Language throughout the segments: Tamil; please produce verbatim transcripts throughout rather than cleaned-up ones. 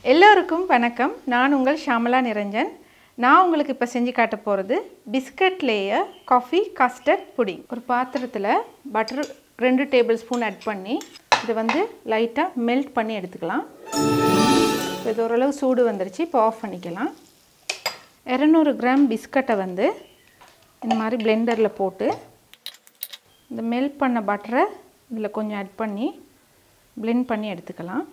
எல்லோருக்கும் வணக்கம். நான் உங்கள் ஷாமலா நிரஞ்சன். நான் உங்களுக்கு இப்போ செஞ்சு காட்ட போகிறது biscuit layer coffee custard pudding. ஒரு பாத்திரத்தில் பட்டர் ரெண்டு டேபிள் ஸ்பூன் ஆட் பண்ணி இதை வந்து லைட்டாக மெல்ட் பண்ணி எடுத்துக்கலாம். இது ஓரளவு சூடு வந்துருச்சு. இப்போ ஆஃப் பண்ணிக்கலாம். இரநூறு கிராம் பிஸ்கட்டை வந்து இந்த மாதிரி பிளெண்டரில் போட்டு இந்த மெல்ட் பண்ண பட்டரை இதில் கொஞ்சம் ஆட் பண்ணி பிளெண்ட் பண்ணி எடுத்துக்கலாம்.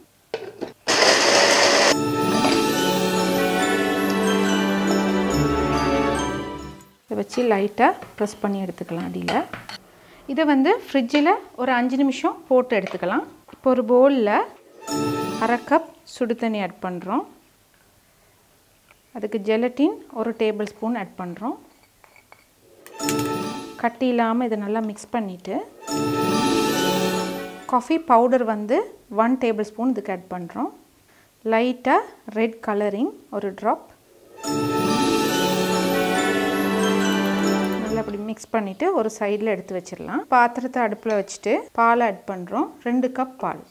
இதை வச்சு லைட்டாக ப்ரெஸ் பண்ணி எடுத்துக்கலாம் அடியில். இதை வந்து ஃப்ரிட்ஜில் ஒரு அஞ்சு நிமிஷம் போட்டு எடுத்துக்கலாம். இப்போ ஒரு பவுலில் அரை கப் சுடு தண்ணி ஆட் பண்ணுறோம். அதுக்கு ஜெலட்டின் ஒரு டேபிள் ஸ்பூன் ஆட் பண்ணுறோம். கட்டி இல்லாமல் இதை நல்லா மிக்ஸ் பண்ணிவிட்டு காஃபி பவுடர் வந்து ஒன் டேபிள் ஸ்பூன் இதுக்கு ஆட் பண்ணுறோம். லைட்டாக ரெட் கலரிங் ஒரு ட்ராப் நல்லா அப்படி மிக்ஸ் பண்ணிவிட்டு ஒரு சைடில் எடுத்து வச்சிடலாம். பாத்திரத்தை அடுப்பில் வச்சுட்டு பால் ஆட் பண்ணுறோம். ரெண்டு கப் பால்,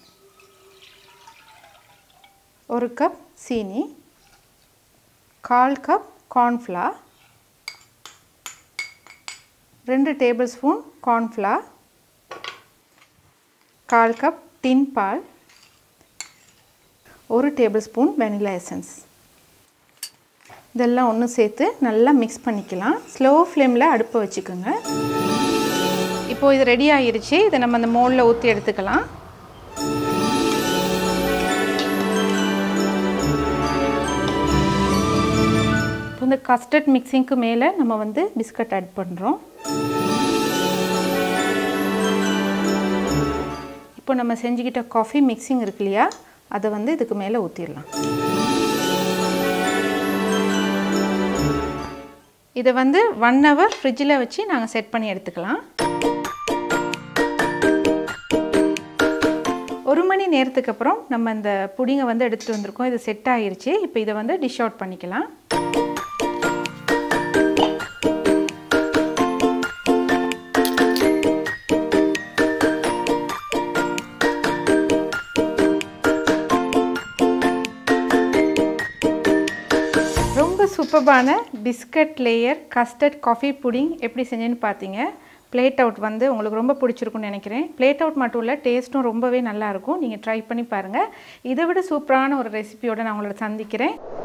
ஒரு கப் சீனி, கால் கப் கார்ன்ஃப்ளவர், ரெண்டு டேபிள் ஸ்பூன் கார்ன்ஃப்ளவர், கால் கப் டின் பால், ஒரு டேபிள் ஸ்பூன் வெனிலா எசன்ஸ். இதெல்லாம் ஒன்று சேர்த்து நல்லா மிக்ஸ் பண்ணிக்கலாம். ஸ்லோ ஃப்ளேமில் அடுப்பை வச்சுக்கோங்க. இப்போது இது ரெடி ஆகிருச்சு. இதை நம்ம அந்த மோல்டில் ஊற்றி எடுத்துக்கலாம். இப்போ இந்த கஸ்டர்ட் மிக்சிங்க்கு மேலே நம்ம வந்து பிஸ்கட் ஆட் பண்ணுறோம். இப்போ நம்ம செஞ்சுக்கிட்ட காஃபி மிக்சிங் இருக்கு இல்லையா, அதை வந்து இதுக்கு மேலே ஊற்றிடலாம். இதை வந்து ஒன் ஹவர் ஃப்ரிட்ஜில் வச்சு நாங்கள் செட் பண்ணி எடுத்துக்கலாம். ஒரு மணி நேரத்துக்கு அப்புறம் நம்ம இந்த புடிங்கை வந்து எடுத்துகிட்டு வந்திருக்கோம். இது செட் ஆகிருச்சு. இப்போ இதை வந்து டிஷ் அவுட் பண்ணிக்கலாம். ரொம்ப சூப்பரான biscuit layer custard coffee pudding எப்படி செஞ்சேன்னு பார்த்தீங்க. பிளேட் அவுட் வந்து உங்களுக்கு ரொம்ப பிடிச்சிருக்குன்னு நினைக்கிறேன். பிளேட் அவுட் மட்டும் இல்லை, டேஸ்ட்டும் ரொம்பவே நல்லாயிருக்கும். நீங்கள் ட்ரை பண்ணி பாருங்கள். இதை விட சூப்பரான ஒரு ரெசிபியோடு நான் உங்களை சந்திக்கிறேன்.